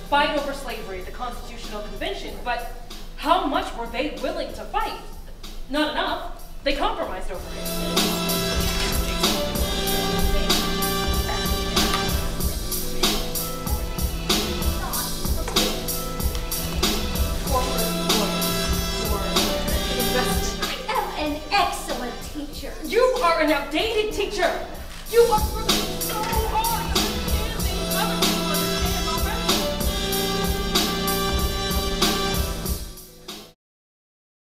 fight over slavery at the Constitutional Convention, but how much were they willing to fight? Not enough. They compromised over it. Excellent teacher. You are an outdated teacher. You are so